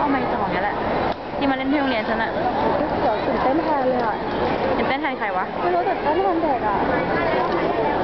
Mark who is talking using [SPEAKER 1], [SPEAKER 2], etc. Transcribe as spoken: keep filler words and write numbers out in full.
[SPEAKER 1] เอาไม้จ่อเนี่ยแหละที่มาเล่นที่โรงเรียนฉันอะ
[SPEAKER 2] เดี๋ยวตื่นเต้นแทนเลยอ่ะ
[SPEAKER 1] ตื่นเต้นแทนใครวะ
[SPEAKER 2] ไม่รู้ตื่นเต้นแทนเด็กอ่ะ